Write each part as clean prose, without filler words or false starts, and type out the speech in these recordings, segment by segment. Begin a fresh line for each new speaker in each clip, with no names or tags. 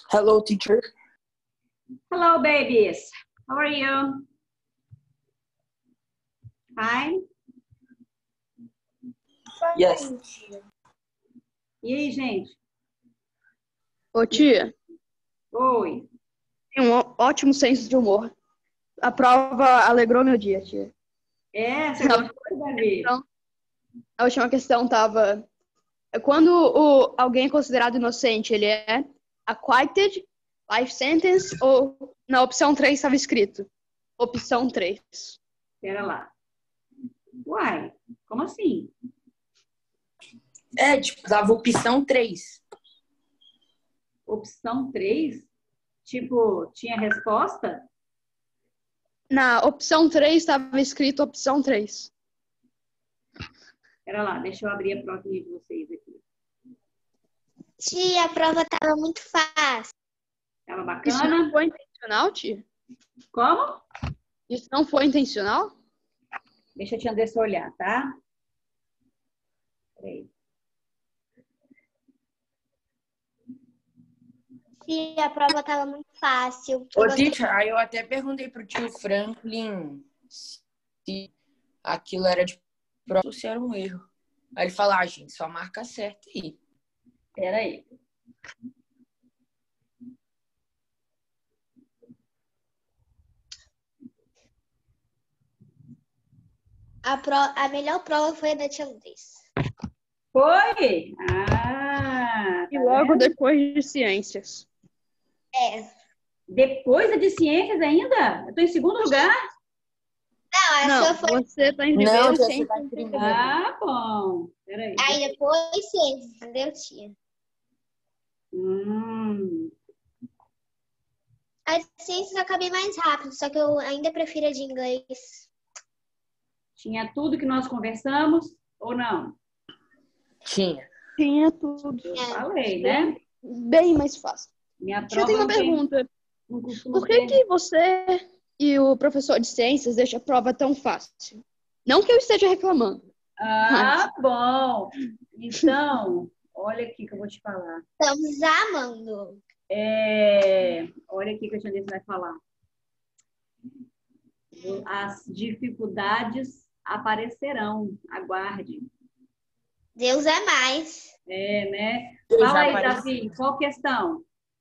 Hello, teacher.
Hello, babies. How are you? Fine?
Yes.
E aí, gente?
Ô, tia,
Oi.
tem um ótimo senso de humor. A prova alegrou meu dia, tia.
É, você gostou, Davi?
A última questão tava... Quando alguém é considerado inocente, ele é acquitted, life sentence, ou na opção 3 estava escrito? Opção 3.
Pera lá. Uai, como assim?
Dava opção 3.
Opção 3? Tipo, tinha resposta?
Na opção 3 estava escrito opção 3.
Pera lá, deixa eu abrir a provinha de vocês aqui.
Tia, a prova tava muito fácil.
Tava
Isso
bacana?
não foi intencional, tia?
Como?
Isso não foi intencional?
Deixa a tia Andressa olhar, tá? Peraí.
Tia, a prova tava muito fácil.
Ô, teacher, aí eu até perguntei pro tio Franklin se aquilo era de prova ou se era um erro. Aí ele falou, gente, só marca certo aí.
Peraí.
A melhor prova foi a da tia Andressa.
Foi? Ah,
E
tá
logo
vendo?
depois de ciências.
É.
Depois da de ciências ainda? Eu tô em segundo lugar?
Não, a
Não,
sua foi.
você tá em
Não,
primeiro,
tia, você
ciências
tá em
em
primeiro.
segundo.
Ah, bom. Peraí.
Aí depois ciências, entendeu, tia?
Hum.
A de ciências eu acabei mais rápido, só que eu ainda prefiro a de inglês.
Tinha tudo que nós conversamos ou não?
Tinha.
Tinha tudo.
Eu falei, né?
Bem mais fácil.
Minha
Tia,
prova
tem uma
não tem,
pergunta.
não costuma
Por que
ter.
que você e o professor de ciências deixam a prova tão fácil? Não que eu esteja reclamando.
Ah, bom. Então, olha aqui que eu vou te falar.
Estamos amando.
Olha aqui que a Jandira vai falar. As dificuldades aparecerão. Aguarde.
Deus é mais.
É, né?
Eu
Fala
já
aí,
apareci.
Davi, qual questão?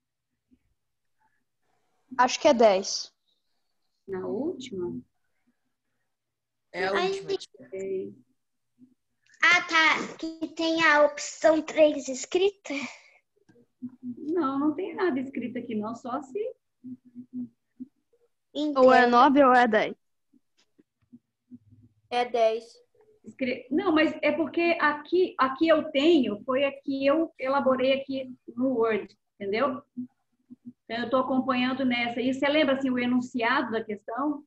Acho que é 10.
Na última?
É a
Ai,
última.
Sei.
Ah, tá. Que tem a opção 3 escrita?
Não, não tem nada escrito aqui, não. Só se...
Ou é
Então,
9 ou é 10.
É 10.
Não, mas é porque aqui eu tenho, foi aqui eu elaborei aqui no Word, entendeu? Então, eu estou acompanhando nessa. E você lembra, assim, o enunciado da questão?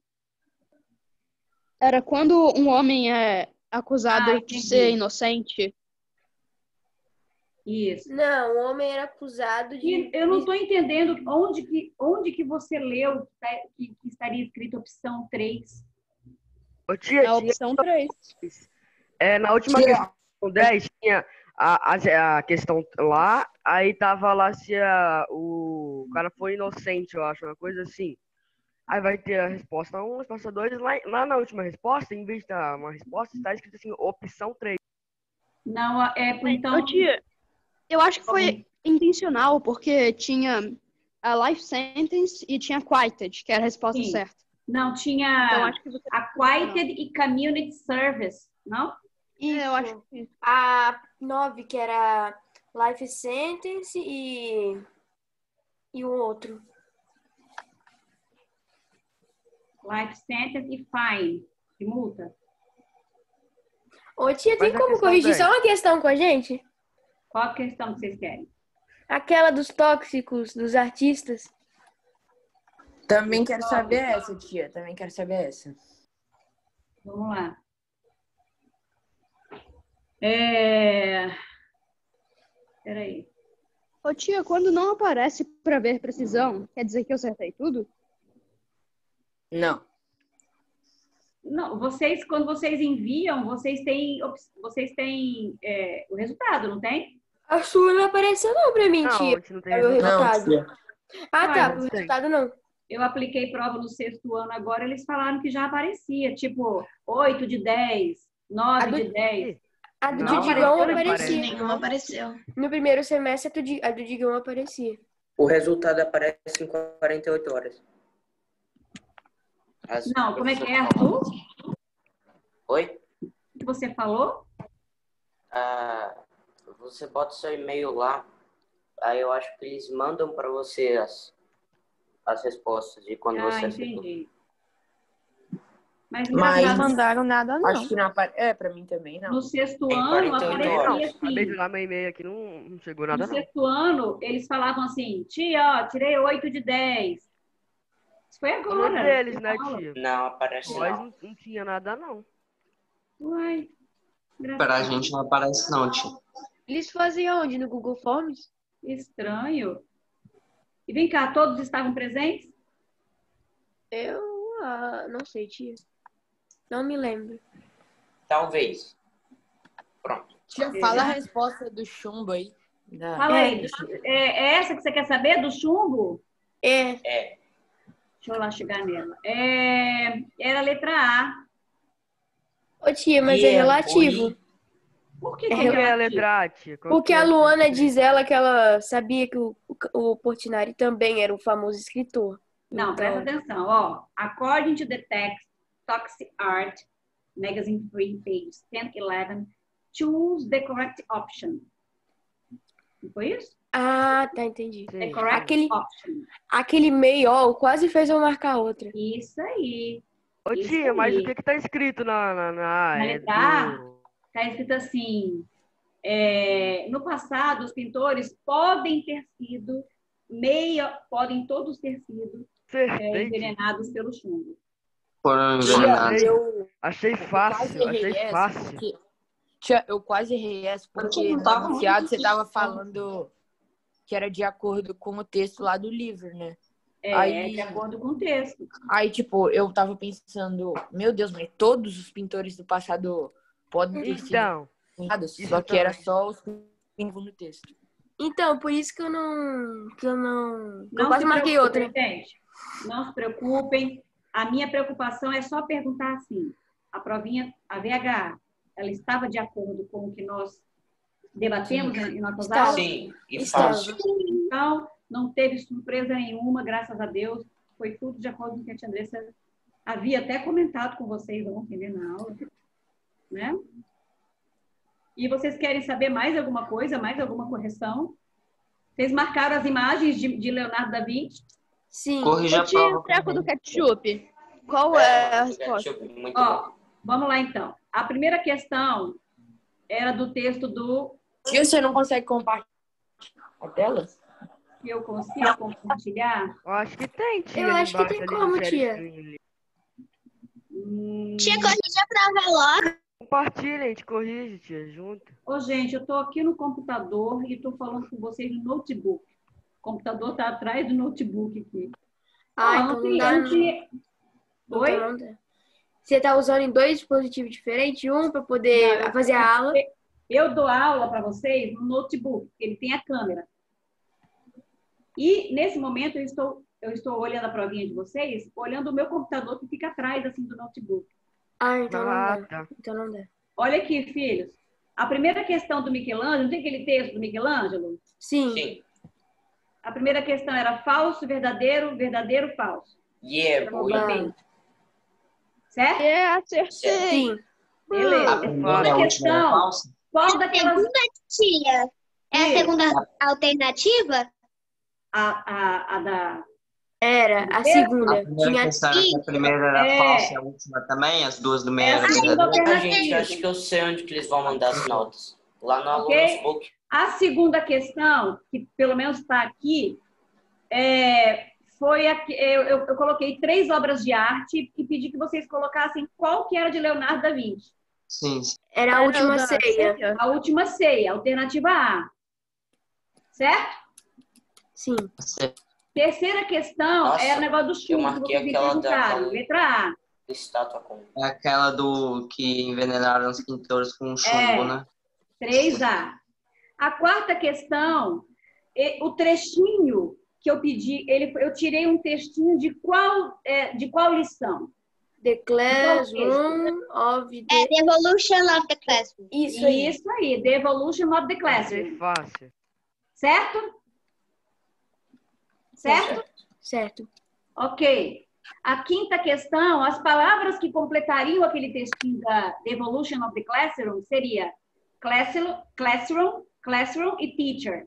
Era quando um homem é acusado de
Entendi.
ser inocente.
Isso.
Não, o homem era acusado de.
E eu não estou entendendo onde que você leu que estaria escrito opção 3.
Ô, tia,
É a opção 3.
na última
Tia.
questão 10 tinha a questão lá, aí tava lá se o cara foi inocente, eu acho, uma coisa assim. Aí vai ter a resposta 1, a resposta 2, lá na última resposta, em vez de dar uma resposta, está escrito assim, opção 3.
Não, então...
Ô, tia, eu acho que foi intencional, porque tinha a life sentence e tinha acquitted, que era a resposta
Sim.
certa.
Não,
Então,
tinha
acho que você...
Acquitted e Community Service, não?
Isso.
Eu acho que...
A 9, que era Life Sentence e o outro.
Life Sentence e Fine, de multa.
Ô, tia, tem
Mas a
como
questão
corrigir
10.
só uma questão com a gente?
Qual a questão que vocês querem?
Aquela dos tóxicos, dos artistas.
Também quero saber essa, tia. Também quero saber essa.
Vamos lá. Peraí.
Ô, tia, quando não aparece para ver precisão, quer dizer que eu acertei tudo?
Não.
Não, quando vocês enviam, vocês têm o resultado, não tem?
A sua não apareceu não pra mim,
Não, a
tia.
gente não tem
É o
resultado.
Não,
resultado.
tia.
Ah,
Uai,
tá.
mas
O resultado não.
eu apliquei prova no 6º ano agora, eles falaram que já aparecia, tipo, 8 de 10,
A
9
do,
de 10.
a do
Não
Digão
apareceu,
aparecia.
Nenhuma apareceu.
No primeiro semestre, a do Digão aparecia.
O resultado aparece em 48 horas.
Não, como é que é, Arthur?
Oi?
O que você falou?
Você bota seu e-mail lá, aí eu acho que eles mandam para você as respostas de quando você acertou.
Entendi. Mas
Mas
Não
engraçado,
mandaram nada, não.
acho que não aparece. Pra mim também não.
no 6º
Tem
ano
48
aparecia
horas.
Acabei de
assim.
dar meu e-mail aqui, não chegou
No
nada, não.
6º ano, eles falavam assim, tia, ó, tirei 8 de 10. Isso foi
Falou
agora.
deles, né,
aula.
tia?
Não aparece
Nós
não.
não tinha nada, não.
Uai,
Pra
engraçado.
gente não aparece não, tio.
Eles faziam onde? No Google Forms?
Estranho. E vem cá, todos estavam presentes?
Eu não sei, tia. Não me lembro.
Talvez. Pronto.
Tia, fala a resposta do chumbo aí.
Fala aí, é essa que você quer saber, do chumbo?
É.
Deixa eu lá chegar nela. Era a letra A.
Ô, tia, mas
E
é
é
relativo.
Por que
É
que
Qual que é a
relativo?
letra A, tia? Qual
Porque
que é?
a Luana diz ela que ela sabia que o Portinari também era um famoso escritor.
Não, presta atenção, ó. According to the text, Toxic Art, Magazine Free, pages 10, 11, choose the correct option. Não foi isso?
Ah, tá, entendi.
Sim.
The correct
Aquele,
option.
aquele meio quase fez eu marcar outra.
Isso aí.
Ô,
Isso
tia, mas
aí.
o que tá escrito na
Na
é
letra A,
do...
está escrito assim, no passado, os pintores podem ter sido, podem todos ter sido
Acertei, tia.
envenenados pelo chumbo.
Foram
Tia,
envenenados.
Achei
quase
fácil,
errei
achei
essa,
fácil.
porque... Tia, eu quase errei essa, porque
não
no
tava
enunciado
muito
você tava
difícil,
falando que era de acordo com o texto lá do livro, né?
De acordo com o texto.
Aí, tipo, eu tava pensando, meu Deus, mas todos os pintores do passado podem ter sido
Então,
errados,
isso
só que era
também.
só os que estavam no texto.
Então, por isso que eu não. Que eu
Não
quase
se
marquei
preocupem,
outra.
gente. Não se preocupem. A minha preocupação é só perguntar assim. A provinha, a VH, ela estava de acordo com o que nós debatemos em nossas
Estava.
aulas?
Sim, e
Estava.
falso.
Então, não teve surpresa nenhuma, graças a Deus. Foi tudo de acordo com o que a tia Andressa havia até comentado com vocês ontem, né, na aula. Né? E vocês querem saber mais alguma coisa, mais alguma correção? Vocês marcaram as imagens de Leonardo da Vinci?
Sim.
Corrija
Eu
a
tinha o
prova.
treco do ketchup. Qual é a resposta?
Muito
Ó,
bom.
vamos lá então. A primeira questão era do texto do
Tia, você não consegue compartilhar a tela?
que eu consigo compartilhar.
Eu acho que tem, tia.
Eu
ali
acho que
embaixo,
tem
ali no
como,
share
tia.
screen ali.
Tia, corrige a prova logo.
Compartilha, a gente corrige, tia, junto.
Ô, gente, eu estou aqui no computador e estou falando com vocês no notebook. O computador está atrás do notebook aqui.
Então não dá, não.
Oi?
Então não dá. Você tá usando em 2 dispositivos diferentes? Um para poder fazer a aula.
Eu dou aula para vocês no notebook, ele tem a câmera. E, nesse momento, eu estou olhando a provinha de vocês, olhando o meu computador que fica atrás, assim, do notebook.
Então não dá.
Tá.
Então não dá.
Olha aqui, filhos. A primeira questão do Michelangelo, não tem aquele texto do Michelangelo?
Sim.
Sim.
A primeira questão era falso, verdadeiro, verdadeiro, falso.
Yeah, boy.
Bom.
Certo?
Acertei.
Sim.
Beleza.
A primeira e a última era falsa?
Qual daquelas...
Segunda tia. É a segunda alternativa?
A da...
Era a
A
segunda.
primeira
Tinha
questão era que a primeira era falsa e a última também, as duas do meio eram
Essa é a
verdadeiras.
Ah, gente, acho que eu sei onde que eles vão mandar as notas. Lá no
Ok.
Alunos Book.
A segunda questão, que pelo menos está aqui, foi eu coloquei 3 obras de arte e pedi que vocês colocassem qual que era de Leonardo da Vinci.
Sim.
Era a última ceia.
A última ceia, alternativa A. Certo?
Sim.
Terceira questão
Nossa,
é o negócio do
eu
chumbo que
marquei
vocês me
aquela
perguntaram.
da-
Letra A.
Estátua com...
É aquela do que envenenaram os pintores com chumbo, né?
3A. A quarta questão, o trechinho que eu pedi, eu tirei um textinho de qual lição?
The Classroom of the...
É The Evolution of the Classroom.
Isso aí.
Isso aí, The Evolution of the
Achei
Classroom.
fácil.
Certo? Certo?
Certo.
Ok. A quinta questão, as palavras que completariam aquele textinho da The Evolution of the Classroom seria classroom e teacher.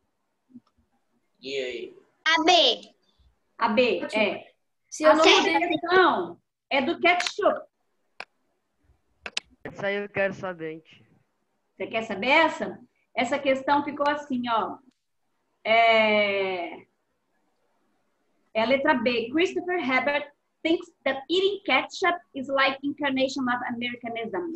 E aí?
A B.
A B,
Ótimo.
é.
Se eu
A
não
sexta
mudei...
questão é do ketchup.
Isso aí eu quero saber, gente.
Você quer saber essa? Essa questão ficou assim, ó. É a letra B. Christopher Hebert thinks that eating ketchup is like incarnation of Americanism.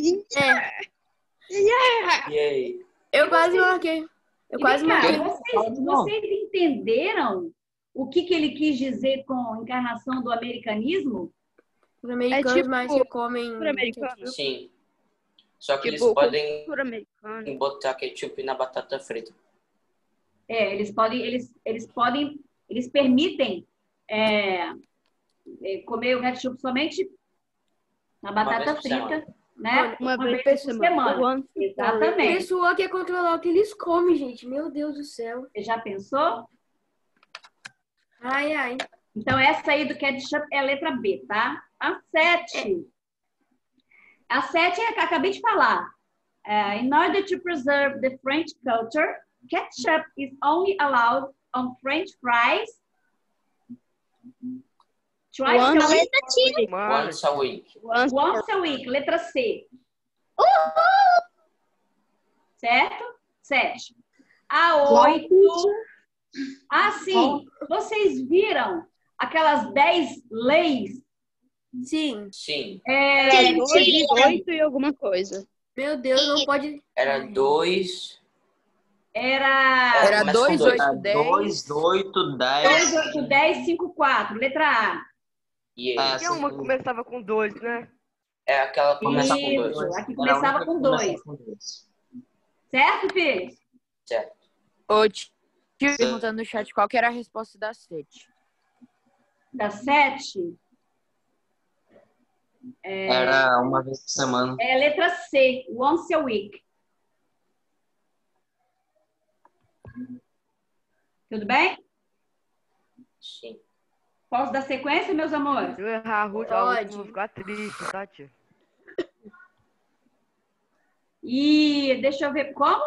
E aí?
Eu quase marquei. Eu
E
quase
vem cá,
marquei.
vocês entenderam o que ele quis dizer com encarnação do americanismo?
Os americanos
tipo
mais que comem...
cultura americana.
Sim. Só que eles
Tipo,
podem
cultura americana.
botar ketchup na batata frita.
Eles permitem comer o ketchup somente na batata
vez por
frita,
semana.
né?
Uma vez por semana.
A
Exatamente.
pessoa quer controlar o que eles comem, gente. Meu Deus do céu.
Você já pensou?
Ai, ai.
Então, essa aí do ketchup é a letra B, tá? A 7. A 7 é a que eu acabei de falar. In order to preserve the French culture, ketchup is only allowed on French fries twice a week.
Mano,
Once a week.
Once a week, letra C. Certo? 7. A 8. Ah, sim. Vocês viram aquelas 10 leis?
Sim.
Sim.
Sim.
8 e alguma coisa.
Meu Deus, não pode...
Era 2.
Era
Era
começa com
2,
dois.
8, 10.
2, 8, 10.
2, 8, 10, 5, 4. Letra A.
E aí?
tinha uma que começava com 2, né?
É aquela que começa com
Isso,
2.
aqui começava com 2. Certo, filhos?
Certo.
Ô, tio, perguntando no chat qual que era a resposta da 7.
Da 7
Era uma vez por semana.
é a letra C, once a week. Tudo bem?
Sim.
Posso dar sequência, meus amores?
Se eu errar a última,
Pode.
eu vou ficar triste, tá, tia?
E deixa eu ver como?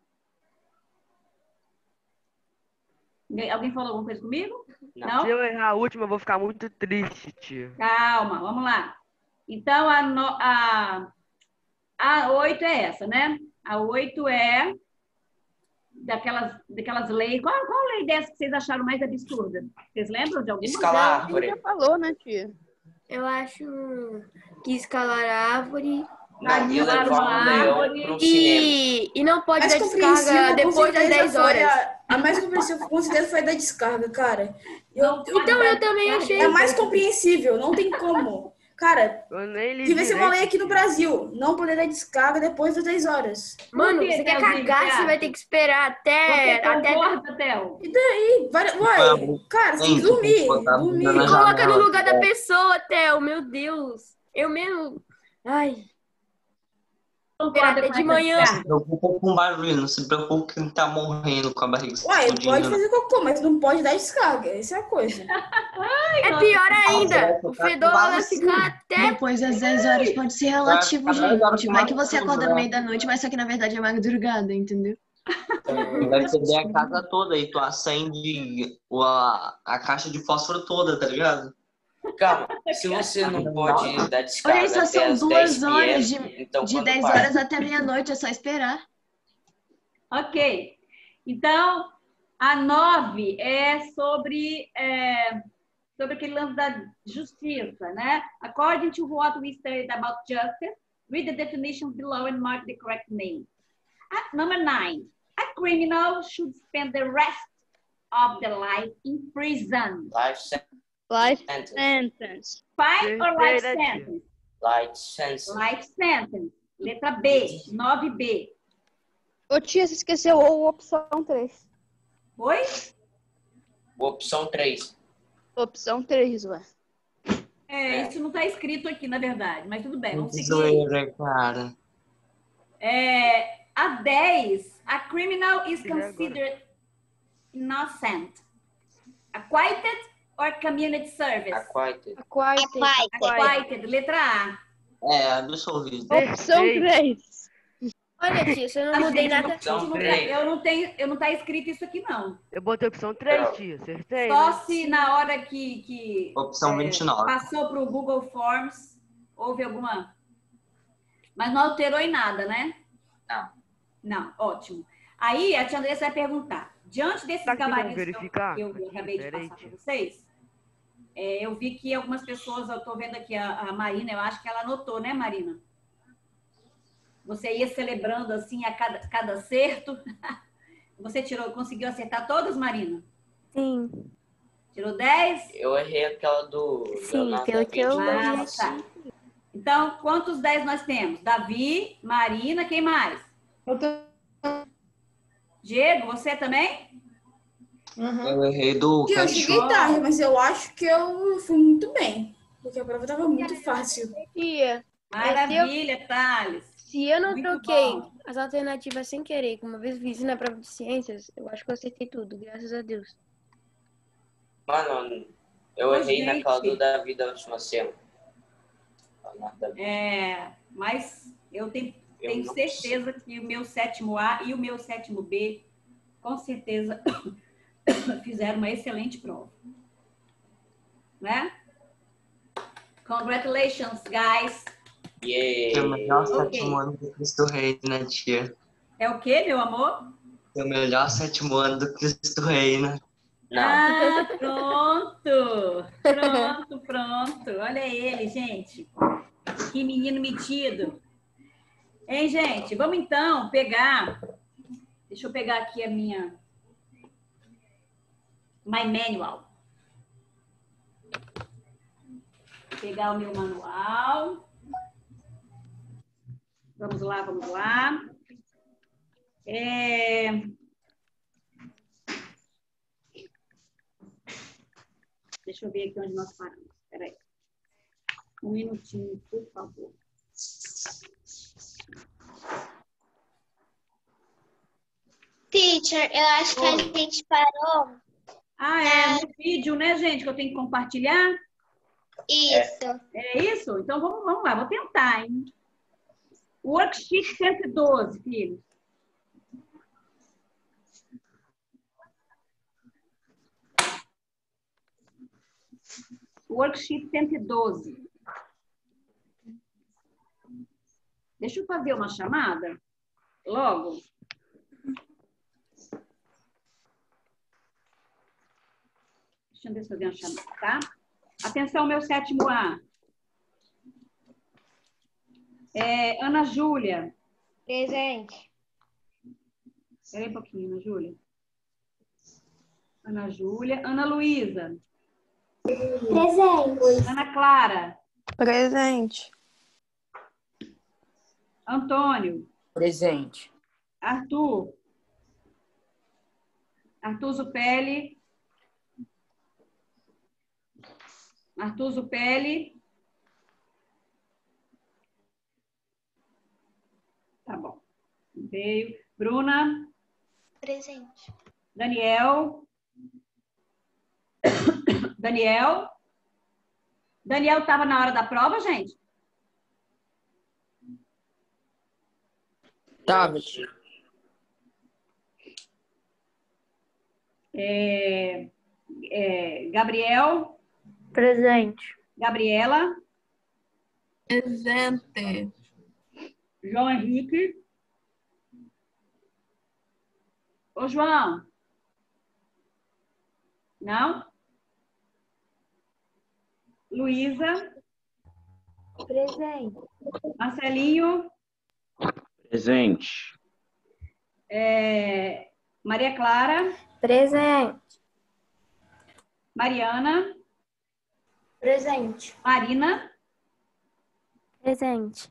Alguém falou alguma coisa comigo?
Não.
Se eu errar a última, eu vou ficar muito triste, tio.
Calma, vamos lá. Então, a 8 é essa, né? A 8 é daquelas leis. Qual lei dessa que vocês acharam mais absurda? Vocês lembram de alguma?
Escalar a
A gente
árvore.
já falou, né, tia?
Eu acho que escalar a árvore...
Não, e levar um leão pro cinema.
E não pode
Mais
dar descarga
compreensível,
depois
com
das
certeza,
10
foi
horas.
a mais compreensível, com certeza, foi a da descarga, cara.
Então eu também achei.
É mais compreensível, não tem como. Cara,
Eu nem li
devia ser uma lei
direito,
aqui no
tio.
Brasil. Não poder dar descarga depois das 10 horas.
Mano,
Por que,
você quer
Thelzinho,
cagar,
você
você vai
acha?
ter que esperar
Você
até...
concorda, Theo?
E daí? Uai, cara, você tem que dormir. Dormir.
Na
Coloca no
janela,
lugar da pessoa, Theo, meu Deus. Eu mesmo... Ai,
Concorda
até
com
de
essa
manhã.
descarga?
se preocupa com barulho, não se preocupa com quem tá morrendo com a barriga
Uai,
explodindo.
pode fazer cocô, mas não pode dar descarga. Essa é a coisa.
É pior ainda.
vai
O
ficar
fedor
com
vai
vacina.
ficar até...
Depois das 10 horas pode ser relativo,
Vai ficar 10 horas
gente.
com
Vai que você
vacina,
acorda
né?
no meio da noite, mas só que na verdade é madrugada, entendeu?
Vai perder a casa toda e tu acende a caixa de fósforo toda, tá ligado?
Calma, se você não pode dar descarga
Olha, só
até
são
as
2
10
horas
p.m., então
de
quando
10
para?
horas até meia-noite, é só esperar.
Ok. Então, a 9 é sobre aquele lance da justiça, né? According to what we studied about justice, read the definitions below and mark the correct name. Number 9. A criminal should spend the rest of their life in prison.
Life
Life
sentence.
sentence.
Fine or life
Terceira, tia.
sentence?
Life sentence.
Life sentence. Letra B, 9B.
Ô, tia, você esqueceu a opção 3.
Oi?
Opção 3.
Opção 3, ué.
Isso não está escrito aqui, na verdade, mas tudo bem, vamos
Que
seguir.
zoeira, cara.
A 10, a criminal is considered innocent. Acquitted or community service?
Acquitted.
Acquitted, letra A.
Absolvido.
Opção 3.
Olha, tia, você não mudei nada.
Não tá escrito isso aqui, não.
Eu botei opção 3, tia. Acertei,
Só
né?
se na hora que
Opção 29.
passou para o Google Forms, houve alguma... Mas não alterou em nada, né?
Não.
Não, ótimo. Aí a tia Andressa vai perguntar. Diante desses
Tá aqui, vamos
gabaritos
verificar?
que eu acabei de passar para vocês, eu vi que algumas pessoas, eu estou vendo aqui a Marina, eu acho que ela anotou, né, Marina? Você ia celebrando assim a cada acerto. Você conseguiu acertar todas, Marina?
Sim.
Tirou 10?
Eu errei aquela do...
Sim,
Leonardo
pelo
da
que eu
Vinci.
Tá. Então, quantos 10 nós temos? Davi, Marina, quem mais? Diego, você também?
Eu errei do
Eu cheguei tarde, mas eu acho que eu fui muito bem. Porque a prova estava muito fácil.
Tia,
Maravilha, Thales.
se eu não
Muito
troquei
bom.
as alternativas sem querer, como uma vez fiz na prova de ciências, eu acho que eu acertei tudo, graças a Deus.
Mano, eu
Ô,
errei
gente.
naquela do Davi da última cena.
Mas eu tenho
não
certeza que o meu 7º A e o meu 7º B, com certeza, fizeram uma excelente prova. Né? Congratulations, guys.
É o melhor
Ok.
7º ano do Cristo Rei, né, tia?
É o quê, meu amor?
É o melhor 7º ano do Cristo Rei, né?
Ah, pronto. Pronto. Olha ele, gente. Que menino metido. Hein, gente? Vamos então pegar... Deixa eu pegar aqui a minha... My manual. Vou pegar o meu manual. Vamos lá. Deixa eu ver aqui onde nós paramos. Espera aí. Um minutinho, por favor.
Teacher, eu acho que a gente parou.
No vídeo, né, gente, que eu tenho que compartilhar?
Isso.
É isso? Então, vamos lá, vou tentar, hein? Worksheet 112, filhos. Worksheet 112. Deixa eu fazer uma chamada logo. Deixa eu ver se eu fazer uma chamada, tá? Atenção, meu 7º A. Ana Júlia.
Presente.
Espera aí um pouquinho, Ana Júlia. Ana Júlia. Ana Luísa.
Presente.
Ana Clara.
Presente.
Antônio.
Presente.
Arthur. Arthur Zupelli. Arthur Zupelli. Tá bom. Veio. Bruna.
Presente.
Daniel. Daniel estava na hora da prova, gente?
Tava, tia.
Gabriel.
Presente.
Gabriela.
Presente.
João Henrique. Ô, João. Não? Luísa.
Presente.
Marcelinho.
Presente.
Maria Clara.
Presente.
Mariana.
Presente.
Marina.
Presente.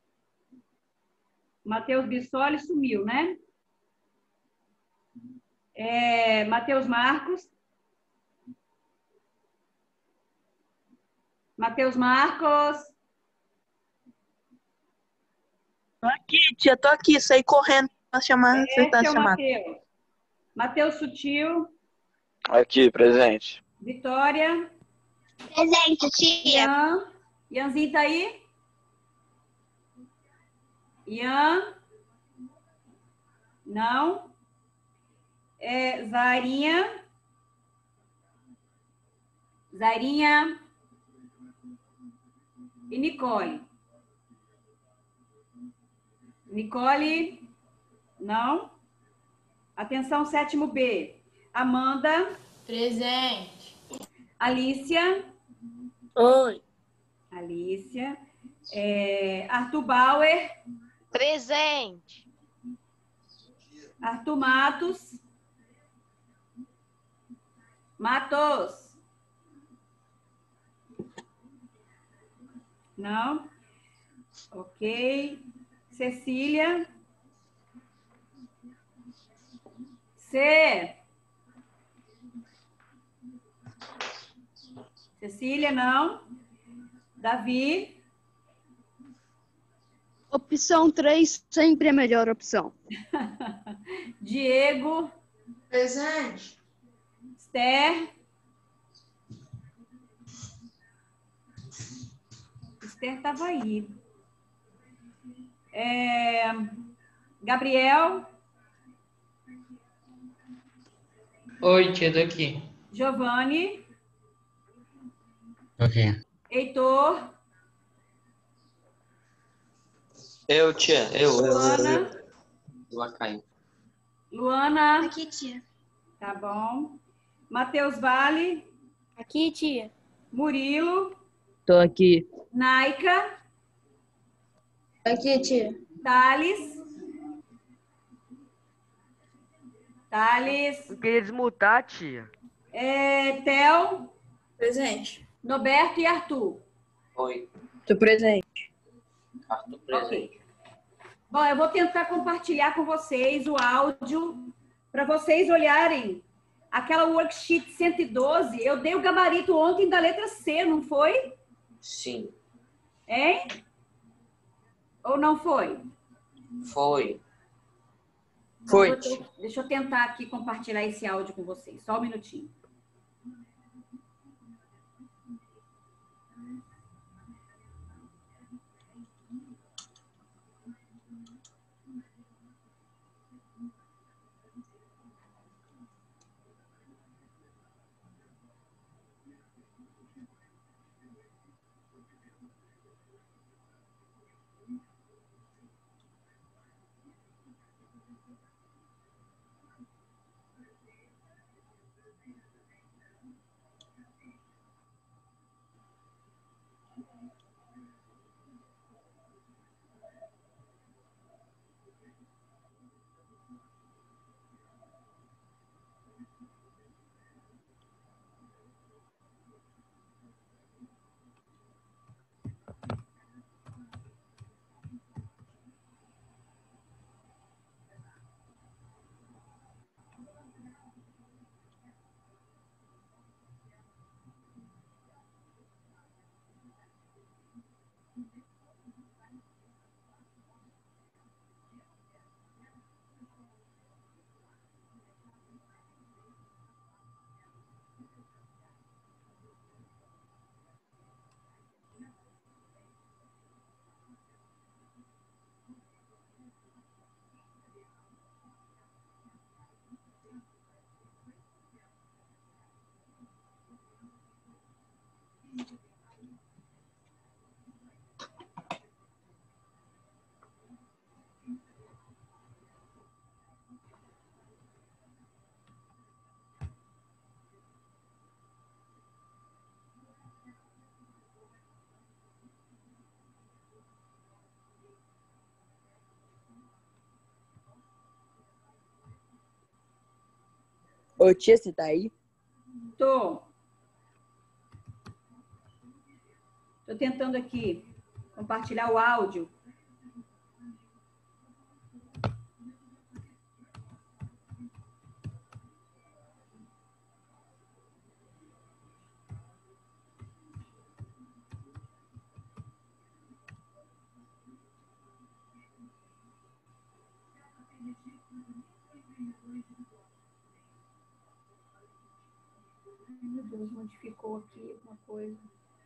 Matheus Bissoli sumiu, né? Matheus Marcos. Matheus Marcos.
Tô aqui, tia, tô aqui. Saí correndo pra chamar.
Esse é o Matheus. Matheus Sutil.
Aqui, presente.
Vitória.
Presente, tia.
Ianzinho tá aí? Ian? Não. Zairinha? Zairinha? E Nicole? Nicole? Não. Atenção, 7º B. Amanda?
Presente.
Alícia?
Oi.
Alícia. Arthur Bauer?
Presente.
Arthur Matos? Matos? Não? Ok. Cecília? Cecília, não. Davi?
Opção 3 sempre é a melhor opção.
Diego?
Presente.
Esther? Esther estava aí. Gabriel?
Oi, tia, tô aqui.
Giovanni?
Ok.
Heitor?
Eu, tia.
Luana?
Lacaio.
Luana?
Aqui, tia.
Tá bom. Matheus Vale?
Aqui, tia.
Murilo?
Tô aqui.
Naika?
Aqui, tia.
Thales? Thales?
Eu queria desmutar, tia.
Theo?
Presente.
Norberto e Arthur?
Oi.
Tô presente.
Arthur presente.
Bom, eu vou tentar compartilhar com vocês o áudio para vocês olharem aquela worksheet 112. Eu dei o gabarito ontem da letra C, não foi?
Sim.
Hein? Ou não foi?
Foi.
Foi.
Deixa eu tentar aqui compartilhar esse áudio com vocês. Só um minutinho.
Ô, tia, você tá aí?
Tô tentando aqui compartilhar o áudio. Ai, meu Deus, modificou aqui alguma coisa.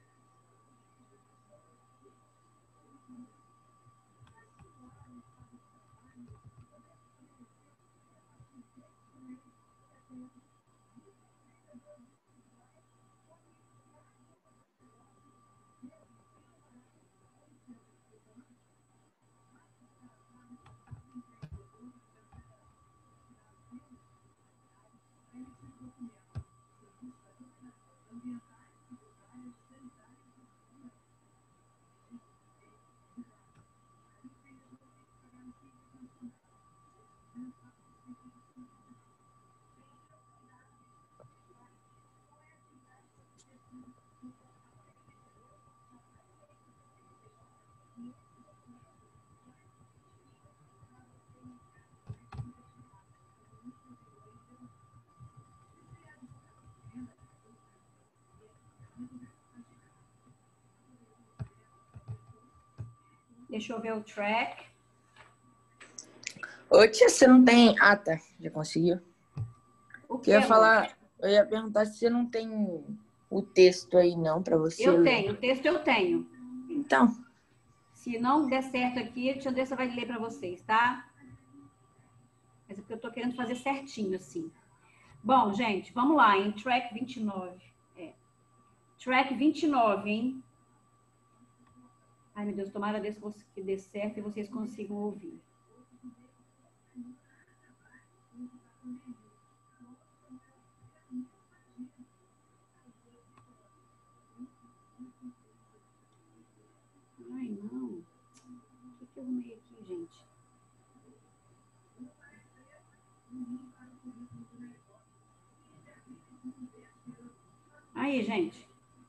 Deixa eu ver o track.
Ô, tia, você não tem... Ah, tá. Já conseguiu?
O
Eu
que,
ia
amor?
falar... Eu ia perguntar se você não tem o texto aí, não, pra você
Eu
ler.
tenho, o texto eu tenho.
Então.
Se não der certo aqui, a tia Andressa vai ler para vocês, tá? Mas é porque eu tô querendo fazer certinho, assim. Bom, gente, vamos lá, em track 29. Track 29, hein? Ai, meu Deus, tomara que dê certo e vocês consigam ouvir. Ai, não. O que eu arrumei aqui, gente? Aí, gente.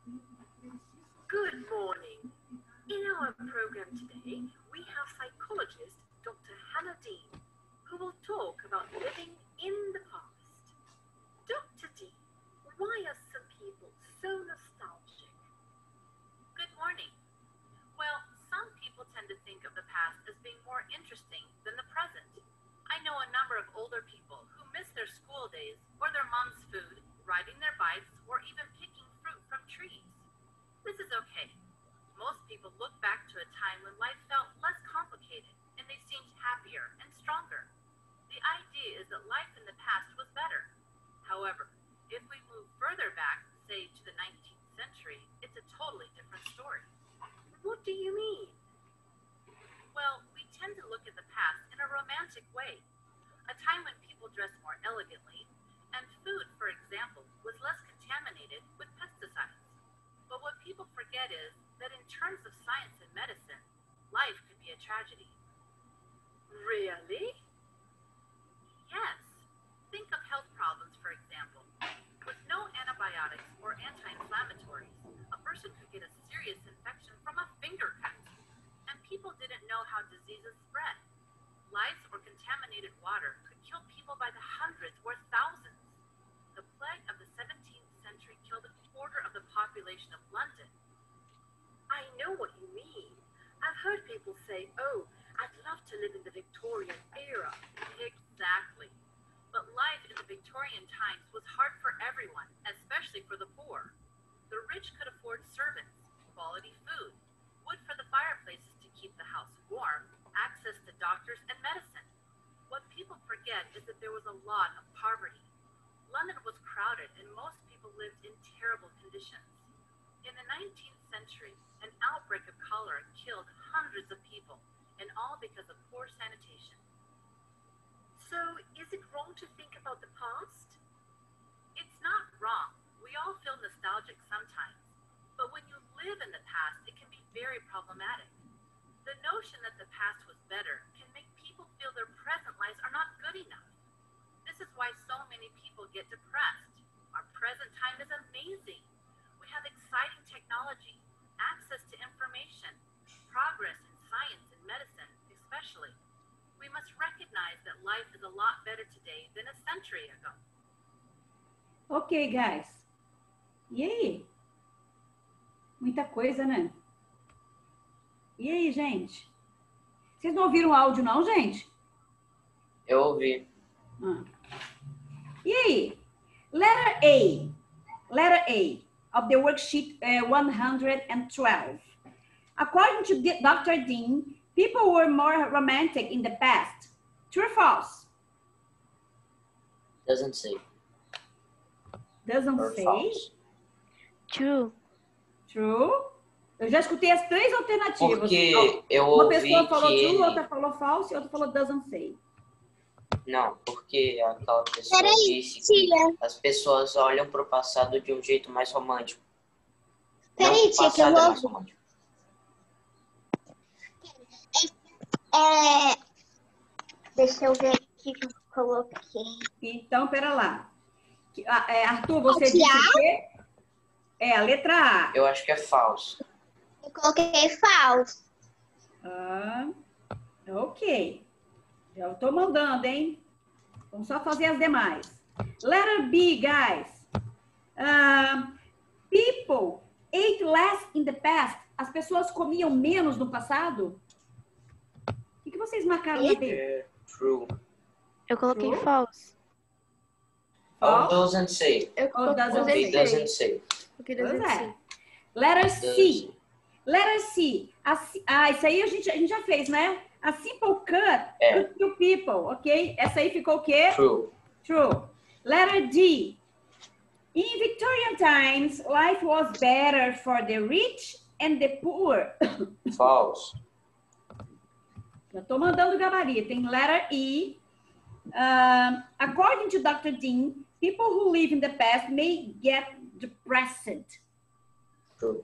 Good morning. In our program today, we have psychologist Dr. Hannah Dean, who will talk about living in the past. Dr. Dean, why are some people so nostalgic? Good morning. Well, some people tend to think of the past as being more interesting than the present. I know a number of older people who miss their school days or their mom's food, riding their bikes, or even picking fruit from trees. This is okay. Most people look back to a time when life felt less complicated and they seemed happier and stronger. The idea is that life in the past was better. However, if we move further back, say to the 19th century, it's a totally different story. What do you mean? Well, we tend to look at the past in a romantic way, a time when people dressed more elegantly, and food, for example, was less contaminated with pesticides. But what people forget is that in terms of science and medicine, life could be a tragedy. Really? Yes. Think of health problems, for example. With no antibiotics or anti-inflammatories, a person could get a serious infection from a finger cut. And people didn't know how diseases spread. Lice or contaminated water could kill people by the hundreds or thousands. The plague of the 17th century killed a quarter of the population of London. I know what you mean. I've heard people say, oh, I'd love to live in the Victorian era. Exactly. But life in the Victorian times was hard for everyone, especially for the poor. The rich could afford servants, quality food, wood for the fireplaces to keep the house warm, access to doctors and medicine. What people forget is that there was a lot of poverty. London was crowded and most people lived in terrible conditions. In the 19th century, an outbreak of cholera killed hundreds of people, and all because of poor sanitation. So, is it wrong to think about the past? It's not wrong. We all feel nostalgic sometimes. But when you live in the past, it can be very problematic. The notion that the past was better can make people feel their present lives are not good enough. This is why so many people get depressed. Our present time is amazing. We have exciting technology, access to information, progress in science and medicine, especially. We must recognize that life is a lot better today than a century ago.
Ok, guys. E aí? Muita coisa, né? E aí, gente? Vocês não ouviram o áudio, não, gente?
Eu ouvi.
E aí? Letter A. Letter A of the worksheet 112. According to Dr. Dean, people were more romantic in the past. True or false?
Doesn't say.
Doesn't
Or
say.
false.
True.
True. Eu já escutei as três alternativas.
Porque eu
Uma
ouvi
pessoa falou
que
true,
ele...
outra falou false e outra falou doesn't say.
Não, porque aquela pessoa
Peraí,
disse que
tia.
as pessoas olham pro passado de um jeito mais romântico.
Peraí,
Não, o
tia, que eu
passado é
vou...
mais romântico.
Deixa eu ver aqui que eu coloquei.
Então, pera lá. Arthur, você
Aqui,
disse
A?
o quê? É, a letra A.
Eu acho que é falso.
Eu coloquei falso.
Ok. Já estou mandando, hein? Vamos só fazer as demais. Letter B, guys. People ate less in the past. As pessoas comiam menos no passado? O que vocês marcaram na B?
É true.
Eu coloquei
True?
false.
Or doesn't say.
Eu
Or doesn't
Porque
say.
doesn't say.
Porque
Pois
doesn't
é.
say.
Letter
Doesn't
C.
say.
Letter C. Isso aí a gente já fez, né? A simple cut
É.
to two people, ok? Essa aí ficou o quê?
True.
True. Letter D. In Victorian times, life was better for the rich and the poor.
False.
Já estou mandando o gabarito, em letter E. According to Dr. Dean, people who live in the past may get depressed.
True.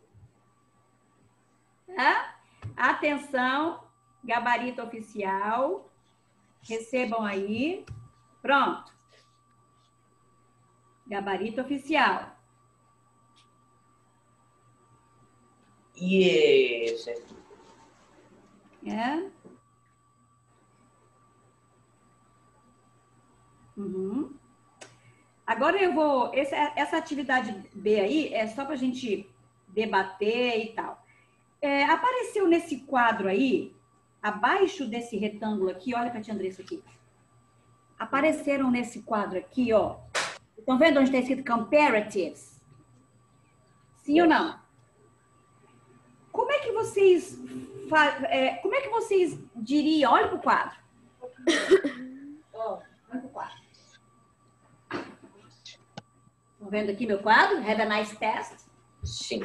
Tá? Atenção, gabarito oficial. Recebam aí. Pronto. Gabarito oficial.
Yes.
É? Uhum. Agora eu vou... Essa atividade B aí é só para a gente debater e tal. Apareceu nesse quadro aí, abaixo desse retângulo aqui, olha para a tia Andressa aqui. Apareceram nesse quadro aqui, ó. Estão vendo onde está escrito comparatives? Sim ou não? Como é que vocês diriam? Olha para o quadro. Olha para o quadro. Estão vendo aqui meu quadro? Have a nice test.
Sim.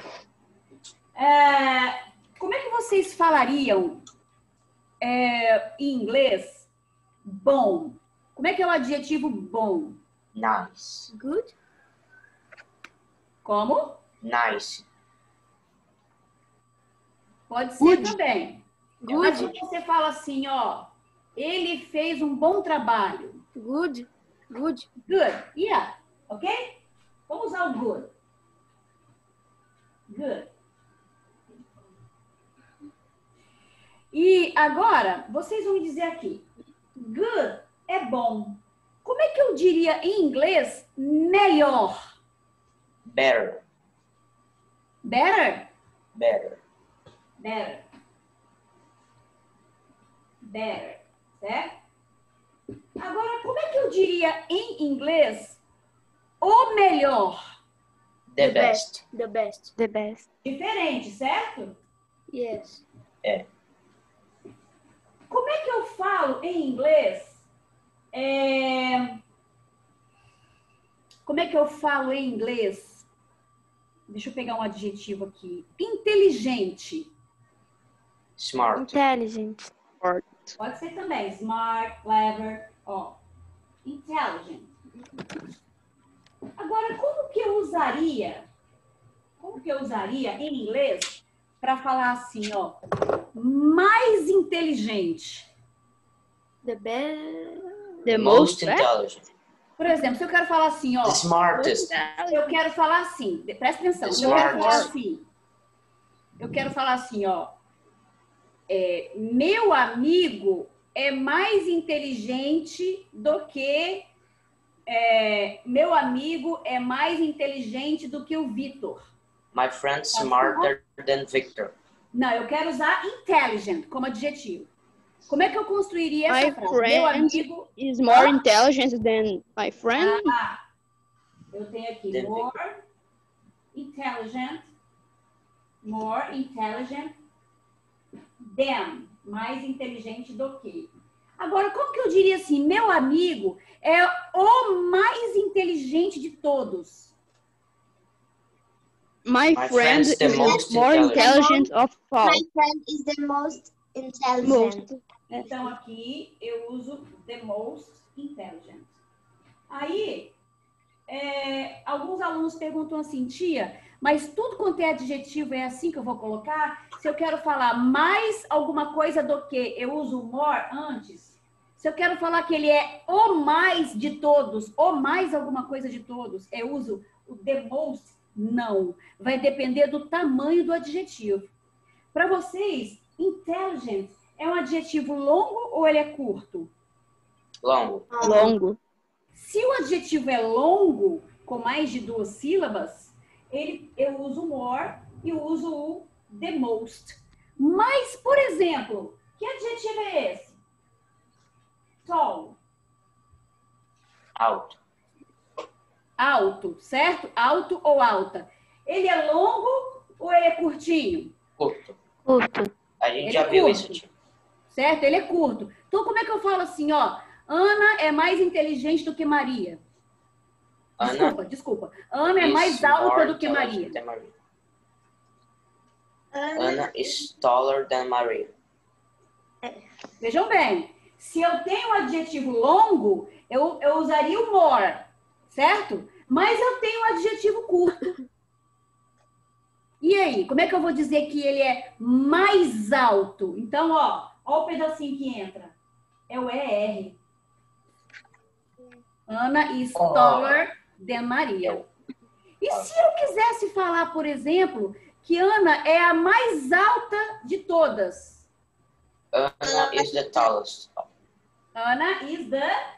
Como é que vocês falariam em inglês bom? Como é que é o adjetivo bom?
Nice.
Good?
Como?
Nice.
Pode ser também. Mas quando você fala assim, ó, ele fez um bom trabalho.
Good? Good?
Good, yeah. Ok? Vamos usar o good. Good. E agora, vocês vão me dizer aqui, good é bom. Como é que eu diria em inglês melhor?
Better.
Better?
Better.
Better. Better. Certo? Agora, como é que eu diria em inglês o melhor?
The best.
The best. The best.
Diferente, certo?
Yes.
É.
Como é que eu falo em inglês? Como é que eu falo em inglês? Deixa eu pegar um adjetivo aqui. Inteligente.
Smart.
Intelligent.
Pode ser também. Smart, clever. Ó. Intelligent. Agora, como que eu usaria em inglês para falar assim, ó, mais inteligente?
The
most intelligent.
Por exemplo, se eu quero falar assim, ó,
The smartest.
eu quero falar assim, presta atenção, eu quero falar assim, ó, meu amigo é mais inteligente do que meu amigo é mais inteligente do que o Vitor.
My friend smarter than Victor.
Não, eu quero usar intelligent como adjetivo. Como é que eu construiria essa
My
frase? Meu
friend
amigo
is more intelligent than my friend.
eu tenho aqui more intelligent, more intelligent than, mais inteligente do que. Agora, como que eu diria assim? Meu amigo é o mais inteligente de todos.
My friend is the more intelligent of all.
My friend is the most intelligent.
Então, aqui eu uso the most intelligent. Aí, alguns alunos perguntam assim, tia, mas tudo quanto é adjetivo é assim que eu vou colocar? Se eu quero falar mais alguma coisa do que, eu uso o more antes? Se eu quero falar que ele é o mais de todos, ou mais alguma coisa de todos, eu uso o the most? Não. Vai depender do tamanho do adjetivo. Para vocês, intelligent é um adjetivo longo ou ele é curto?
Longo.
Longo.
Se o adjetivo é longo, com mais de 2 sílabas, eu uso more e uso o the most. Mas, por exemplo, que adjetivo é esse? Tall.
Alto.
Alto, certo? Alto ou alta. Ele é longo ou ele é curtinho?
Curto.
Curto.
A gente
Ele
já
é
viu
curto.
isso, tia.
Certo? Ele é curto. Então, como é que eu falo assim, ó? Ana é mais inteligente do que Maria. Desculpa. Ana é mais alta do que Maria.
Ana is taller than Maria.
Vejam bem, se eu tenho um adjetivo longo, eu usaria o more, certo? Mas eu tenho um adjetivo curto. E aí, como é que eu vou dizer que ele é mais alto? Então, ó o pedacinho que entra. É o ER. Ana is taller than Maria. E se eu quisesse falar, por exemplo, que Ana é a mais alta de todas?
Ana is the tallest.
Ana is the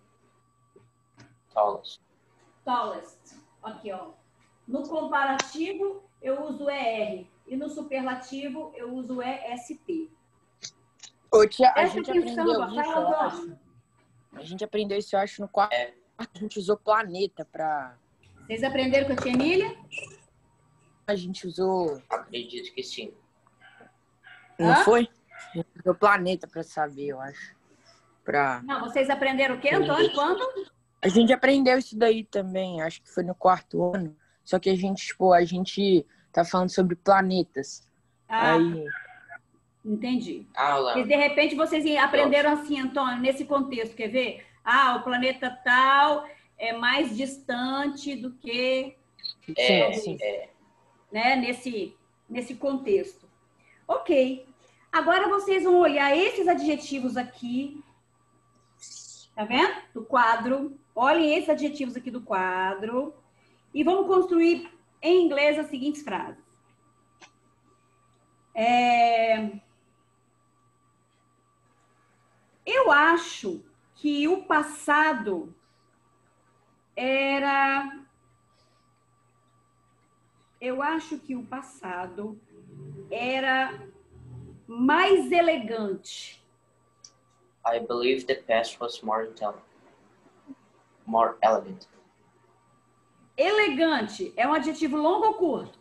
tallest. Aqui, ó. No comparativo, eu uso ER. E no superlativo, eu uso EST.
Ô, tia, a
Essa
gente
questão,
aprendeu
vai
isso,
lá,
eu acho. A gente aprendeu isso, eu acho, no quarto. A gente usou planeta pra...
Vocês aprenderam com a tia Emília?
A gente usou...
Acredito que sim.
Não foi? A gente usou planeta pra saber, eu acho.
Não, vocês aprenderam o quê, Antônio? Quando?
A gente aprendeu isso daí também, acho que foi no 4º ano. Só que a gente tá falando sobre planetas. Aí...
Entendi.
Aula.
E de repente vocês aprenderam assim, Antônio, nesse contexto, quer ver? O planeta tal é mais distante do que...
Sim.
Né? Nesse contexto. Ok. Agora vocês vão olhar esses adjetivos aqui. Tá vendo? Do quadro. Olhem esses adjetivos aqui do quadro. E vamos construir em inglês as seguintes frases. Eu acho que o passado era mais elegante.
I believe the past was more elegant.
Elegante é um adjetivo longo ou curto?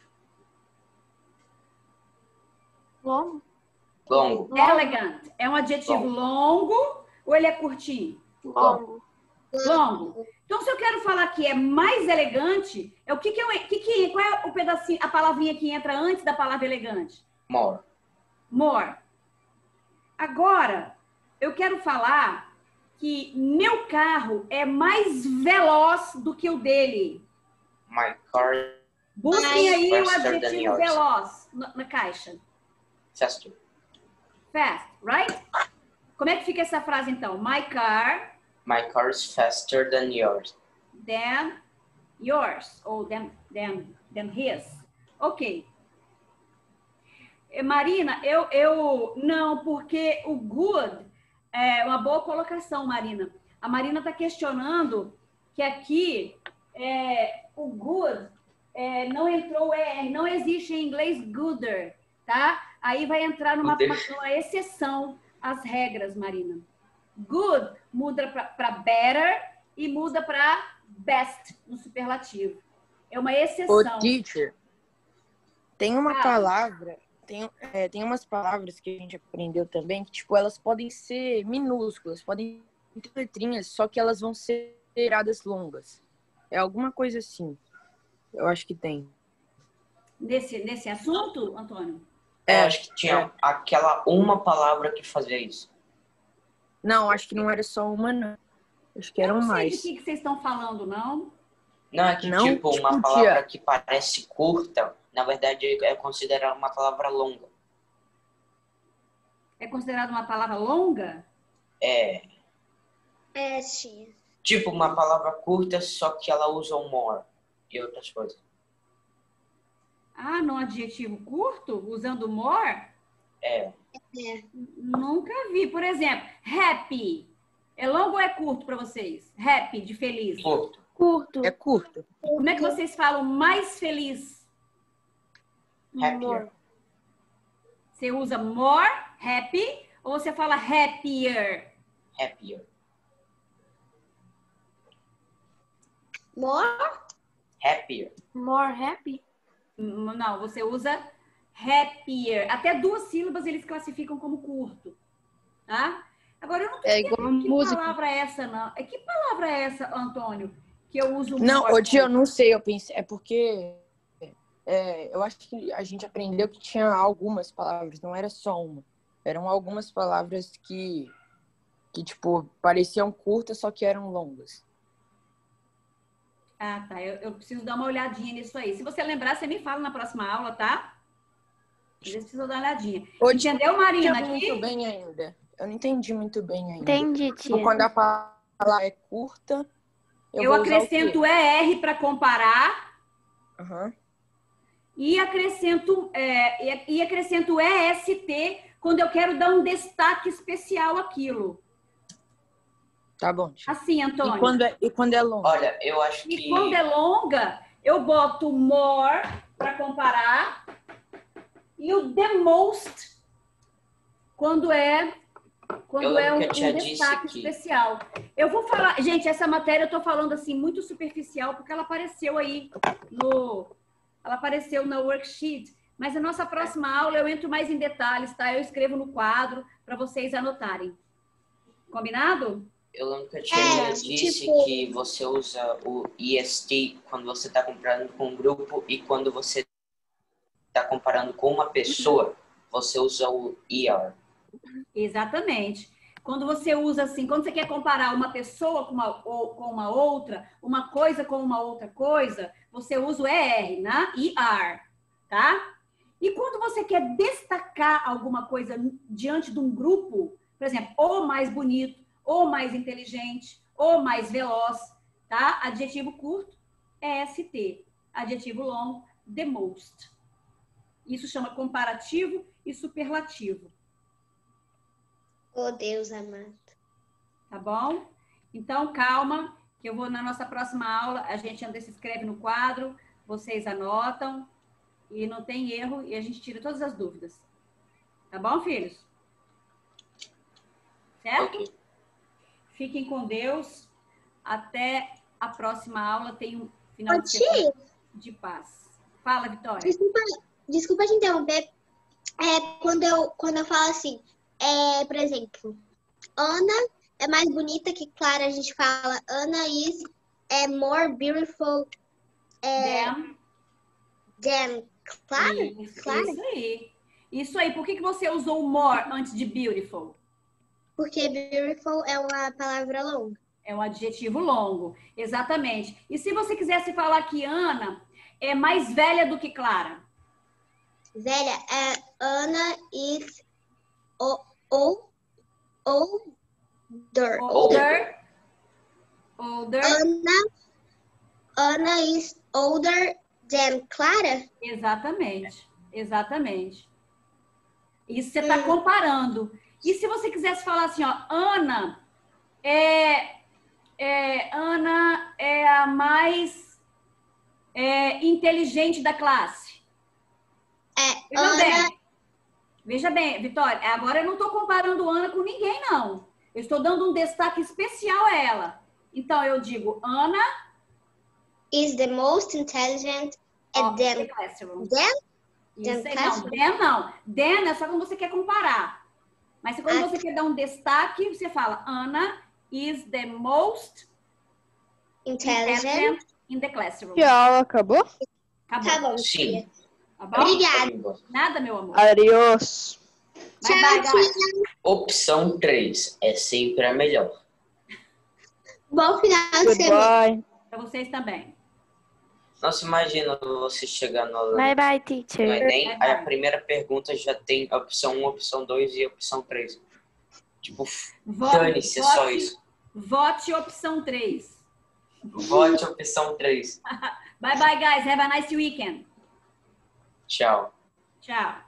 Longo.
Elegant é um adjetivo longo ou ele é curtinho?
Longo.
Então, se eu quero falar que é mais elegante, qual é o pedacinho, a palavrinha que entra antes da palavra elegante? More. Agora, eu quero falar que meu carro é mais veloz do que o dele.
My car
Busquem aí o
faster than
adjetivo
yours.
veloz na caixa.
Faster.
Fast, right? Como é que fica essa frase, então? My car
is faster than yours.
Than yours. Ou than his. Ok. Marina, eu não, porque o good é uma boa colocação, Marina. A Marina está questionando que aqui o good não entrou não existe em inglês gooder, tá? Aí vai entrar numa exceção às regras, Marina. Good muda para better e muda para best no superlativo. É uma
Ô,
exceção.
teacher, tem uma
Ah,
palavra, tem umas palavras que a gente aprendeu também, que, tipo, elas podem ser minúsculas, podem ter letrinhas, só que elas vão ser tiradas longas. É alguma coisa assim. Eu acho que tem.
nesse assunto, Antônio?
Eu acho que tinha aquela uma palavra que fazia isso.
Não, acho que não era só uma, não. Acho que
Eu
eram
não sei
mais.
de que vocês estão falando, não.
Não, é que
Não,
tipo, uma
tipo,
palavra
tia.
que parece curta, na verdade é considerada uma palavra longa.
É considerado uma palavra longa?
É,
É, tia.
tipo, uma palavra curta, só que ela usa o more e outras coisas.
Ah, no adjetivo curto, usando more?
É,
Nunca vi. Por exemplo, happy. É longo ou é curto para vocês? Happy, de feliz.
curto.
Curto.
É curto.
Como é que vocês falam mais feliz?
Happier.
Você usa more, happy, ou você fala happier?
Happier.
More?
Happier.
More happy?
Não, você usa happier. Até 2 sílabas eles classificam como curto. Tá? Agora, eu não tô
É igual
entendendo que
música.
palavra é essa, não. Que palavra é essa, Antônio? Que eu uso
Não,
more?
ô, tia, eu não sei. Eu pensei. É porque eu acho que a gente aprendeu que tinha algumas palavras, não era só uma. Eram algumas palavras que tipo, pareciam curtas, só que eram longas.
Ah, tá. Eu preciso dar uma olhadinha nisso aí. Se você lembrar, você me fala na próxima aula, tá? Às vezes precisa dar uma olhadinha.
Ô,
Entendeu, Marina?
Eu não
Aqui?
muito bem ainda. Eu não entendi muito bem ainda.
Entendi, tia.
Tipo, quando a palavra é curta,
Eu
vou usar o
acrescento
quê?
ER para comparar
Aham.
e acrescento EST quando eu quero dar um destaque especial àquilo.
Tá bom, tia.
Assim, Antônio.
E quando é longa?
Olha, eu acho
E
que...
quando é longa, eu boto more para comparar e o the most quando é um destaque especial. Eu vou falar, gente, essa matéria eu tô falando assim muito superficial porque ela apareceu aí na worksheet, mas na nossa próxima aula eu entro mais em detalhes, tá? Eu escrevo no quadro para vocês anotarem. Combinado?
Eu lembro que a tia disse
tipo-
que você usa o EST quando você está comparando com um grupo e quando você está comparando com uma pessoa, você usa o ER.
Exatamente. Quando você usa assim, quando você quer comparar uma pessoa com uma outra, uma coisa com uma outra coisa, você usa o ER, né? ER, tá? E quando você quer destacar alguma coisa diante de um grupo, por exemplo, ou mais bonito, ou mais inteligente, ou mais veloz, tá? Adjetivo curto, EST. Adjetivo longo, the most. Isso chama comparativo e superlativo.
Oh, Deus amado.
Tá bom? Então, calma, que eu vou na nossa próxima aula, a gente ainda se inscreve no quadro, vocês anotam, e não tem erro, e a gente tira todas as dúvidas. Tá bom, filhos? Certo?
Ok.
Fiquem com Deus. Até a próxima aula. Tenham um final
Ô,
de semana
tia,
de paz. Fala, Vitória.
desculpa te interromper. Quando eu falo assim, por exemplo, Ana é mais bonita que Clara, a gente fala Ana is more beautiful than Clara?
Isso aí. Isso aí. Por que você usou more antes de beautiful?
Porque beautiful é uma palavra longa.
É um adjetivo longo. Exatamente. E se você quisesse falar que Ana é mais velha do que Clara?
Velha, Ana is older.
Older.
Ana is older than Clara?
Exatamente. Exatamente. Isso você está comparando. E se você quisesse falar assim, ó, Ana é a mais inteligente da classe. Veja bem, Vitória, agora eu não estou comparando Ana com ninguém, não. Eu estou dando um destaque especial a ela. Então, eu digo, Ana
is the most intelligent at
the
them.
classroom.
Them?
Isso
Them
aí,
classroom?
não. Then é só quando você quer comparar. Mas se quando você quer dar um destaque, você fala Anna is the most intelligent in the classroom.
Que a aula acabou?
Acabou.
Tá bom,
Sim.
tia.
Tá bom?
Obrigada.
Nada, meu amor.
Adiós.
Bye, bye,
Tchau,
guys.
tia.
Opção 3 é sempre a melhor.
Bom final de semana.
Goodbye.
Pra vocês também.
Nossa, imagina você chegar no
Bye, bye,
no
teacher.
Enem,
Bye,
aí a
bye.
primeira pergunta já tem a opção 1, a opção 2 e a opção 3. Tipo,
Vote-
dane-se, é só
vote-
isso.
Vote opção 3.
Vote a opção 3.
Bye, bye, guys. Have a nice weekend.
Tchau.
Tchau.